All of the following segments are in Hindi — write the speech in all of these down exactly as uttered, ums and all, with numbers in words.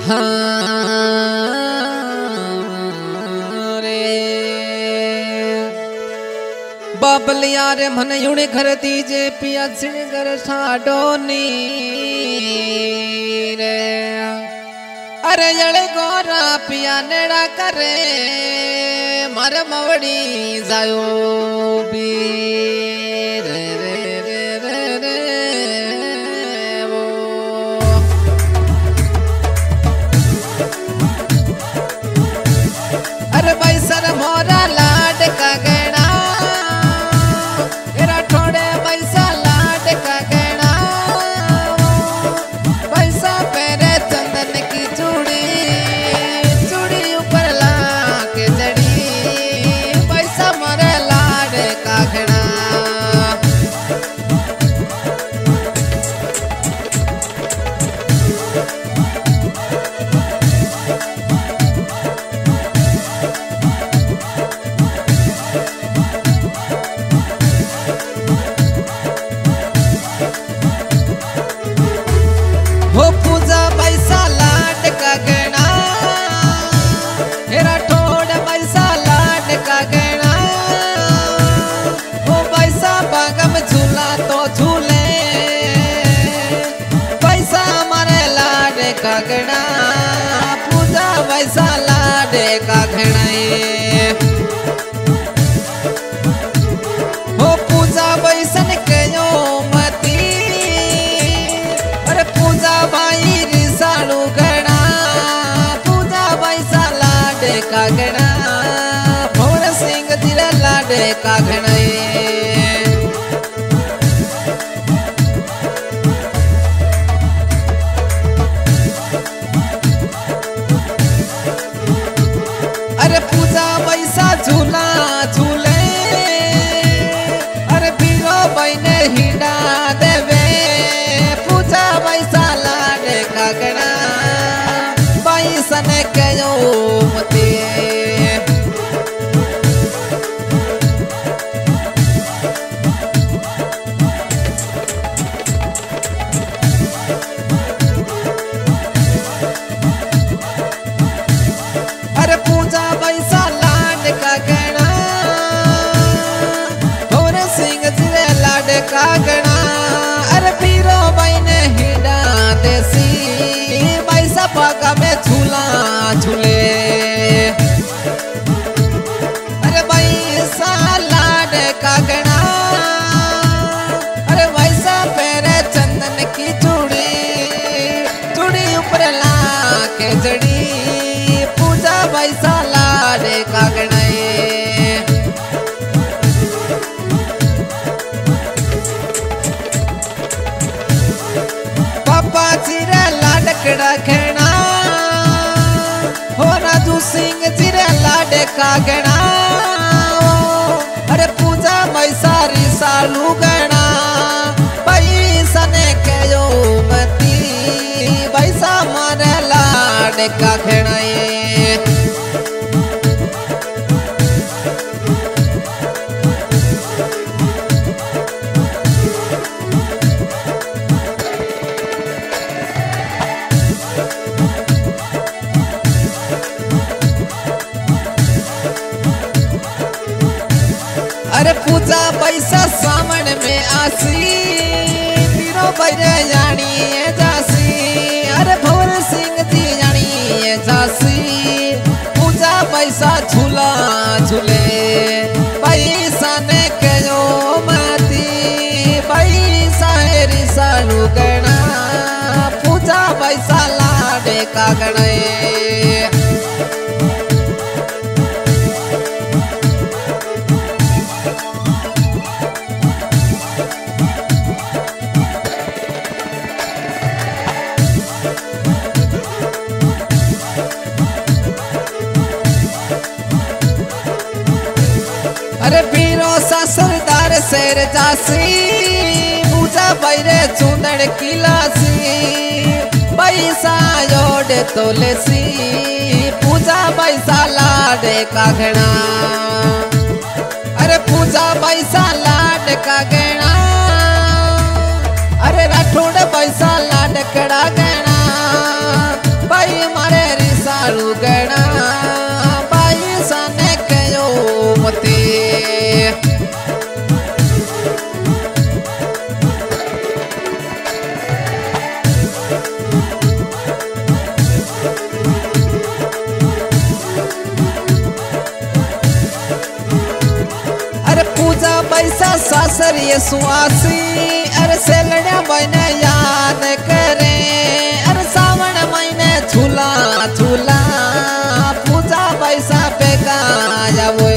बाबलिया रे मन यूने घर दीजे पिया सिंगर साडोनी रे। अरे जड़े गोरा पिया नेड़ा करे मारे मवड़ी जायो भी रे रे रे रे रे वो। अरे भाई सर मोरा लाड का गैना थोड़े पैसा लाड का गहना पैसा पेरे चंदन की चूड़ी चूड़ी ऊपर ला के जड़ी पैसा मरे लाड का गहना। गणा पूजा वैसा लाडे का घड़े हो पूजा वैसन के यो मती। अरे पूजा भाई रिसालू गणा पूजा वैसा लाडे का गणा भवर सिंह जिला लाडे का घड़े। अरे पूजा वैसा झूला झूले अरे बीरो बहने हिंडा देवे पूजा वैसा लाडे का गणा बैसन के यो मते। अरे पूजा वैसा लाड का गणा भवर सिंह जिले लाड का गणा अरे पीरो बहने हिंडा देसी वैसा पागा में झूला झूले। अरे वैसा लाड का गणा अरे वैसा पेरे चंदन की चूड़ी चूड़ी ऊपर ला के जड़ी वैसा लाडे का गणाए। पापा चिरे लाडकड़ा खेना हो राजू सिंह चिरे लाडे का गणा अरे पूजा वैसा रिसालू गणा पैसा ने के यो मती वैसा मारे लाडे का खेनाए। अरे पूजा पैसा सामन में आसी पीरो बैरे जानी जासी अरे भवर सिंह जी जानी जासी पूजा पैसा झूला झूले पैसा ने के यो मती पैसा रिसालू गणा पूजा पैसा लाडे का गणे। अरे पीरो सा सरदार शेर जासी पूजा बैरे चूंदड़ किलासी पैसा योडे तोलेसी पूजा पैसा लाडे का घड़ा। अरे पूजा पैसा लाड का गणा अरे राठौड़ पैसा लाड कड़ा गणा भाई भाई मारे रिसालू गणा भाई सने कयो मते पैसा सासर ये सुआसी अरे सेलड़िया महीने याद करे अरे सावन महीने झूला झूला पूजा पैसा पे गाया वो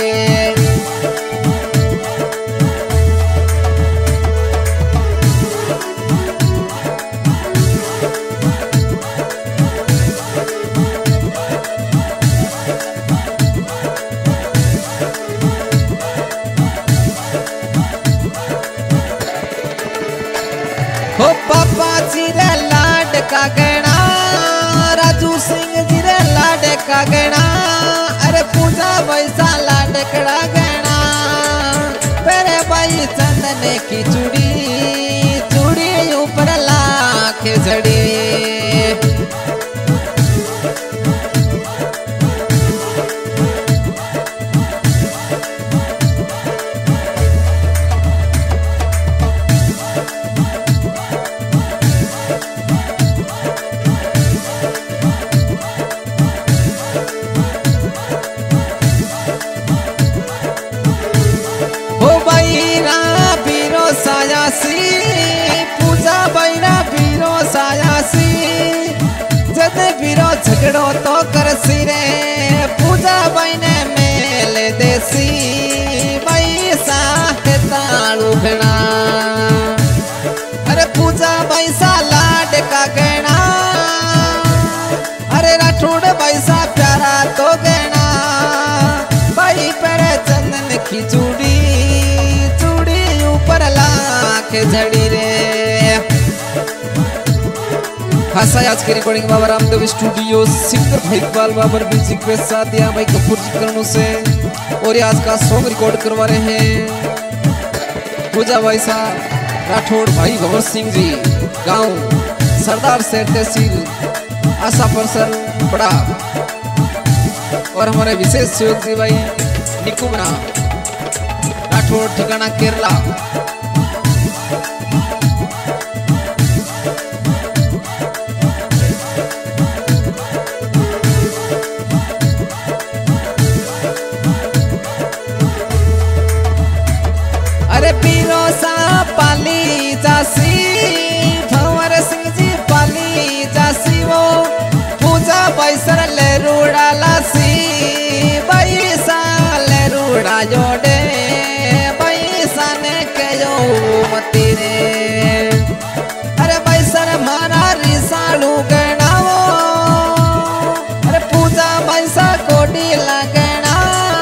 हो पापा जी रे लाड का गणा राजू सिंह जी रे लाड का गणा अरे पूजा वैसा लाड कड़ा गणा तेरे भाई चंदन की चूड़ी चूड़ी ऊपर लाख जड़ी सायासी पूजा बैरा बीरो सायासी जद बीरो झगड़ो तो करसी रे पूजा बैने मेल देसी बैसा है तालू घना अरे पूजा बैसा लाड का गणा अरे राठौड़ बैसा प्यारा तो गणा भाई पर चंदन की चूड़ी ऊपर लाख झड़ी रे खास आज की recording Baba Ramdev studio singer भाई इकबाल बाबर म्यूजिक के साथ दिया भाई कपूर जी करणों से और ये आज का सॉन्ग रिकॉर्ड करवा रहे हैं पूजा भाई साहब राठौड़ भाई भवर सिंह जी गांव सरदार से तहसील आशा परसर बड़ा और हमारे विशेष सहयोग जी भाई निकुमना राठौड़ ठिकाना केरला अरे पीरो सा पाली जासी भंवर सिंह जी पाली जासी वो पूजा बैसर ले रूड़ा लासी बैसा ले रूड़ा जोड़े मती रे अरे बैसर मारा रिसालू गणावो अरे पूजा बैसा कोडी लगना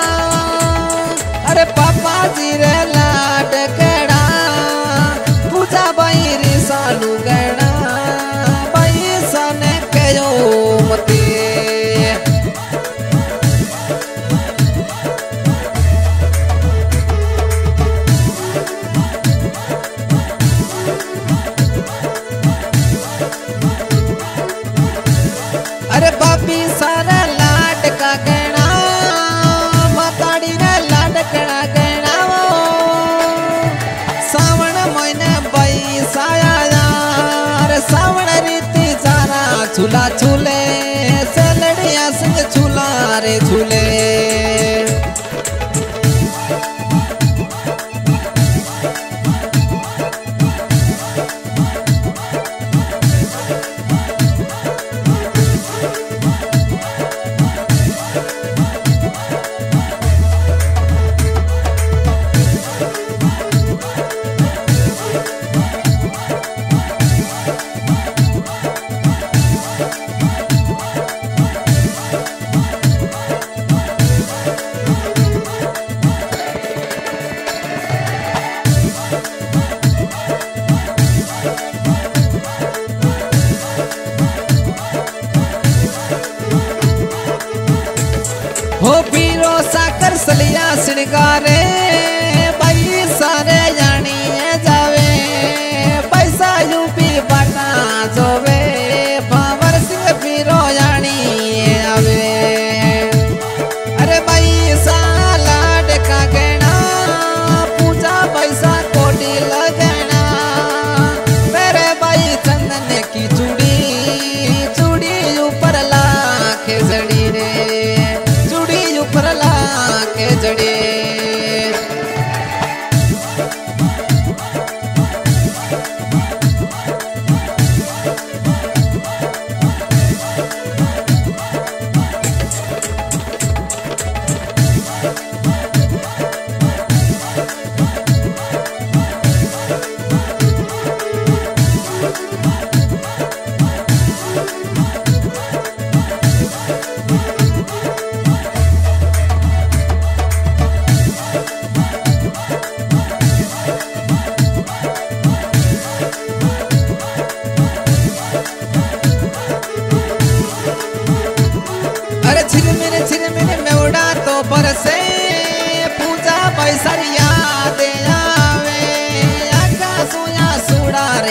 अरे पापा जी रे लाड कड़ा पूजा बाई रिसालू गणा बैसा ने कयो मती अरे बाबी सारा लाड का गणा माताड़ी रे लाड कड़ा गणा वो सावन महीने बैसाया यार सावन रीति सारा झूला झूले सेलड़िया संग झूला रे झूले हो पीरो साकर सलिया सिंगारे भाई सारे जानी जावे पैसा यूपी बाटा जोवे भंवर सिंह पीरो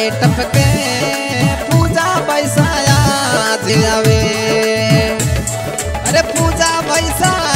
टपके पूजा पैसा याद आवे। अरे पूजा पैसा